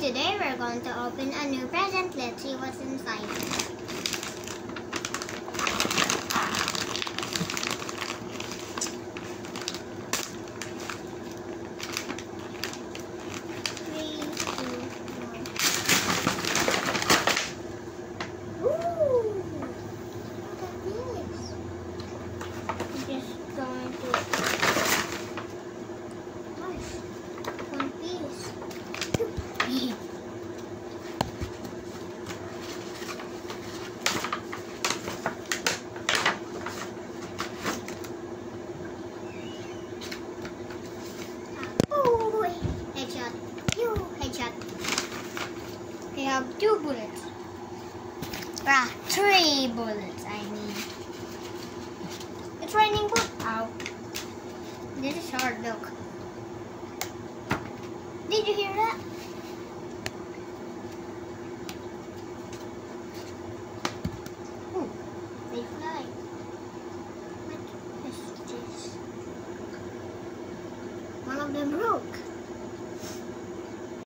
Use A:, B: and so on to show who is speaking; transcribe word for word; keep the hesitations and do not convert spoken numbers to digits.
A: today we're going to open a new present. Let's see what's inside. Three, two, one. Ooh! Look at this. I'm just going to wash one piece. Oh, headshot. You headshot. We have two bullets. Ah, three bullets, I mean. It's raining bullets. Ow. This is hard, look. Did you hear that? Oh, they fly. What is this? One of them broke.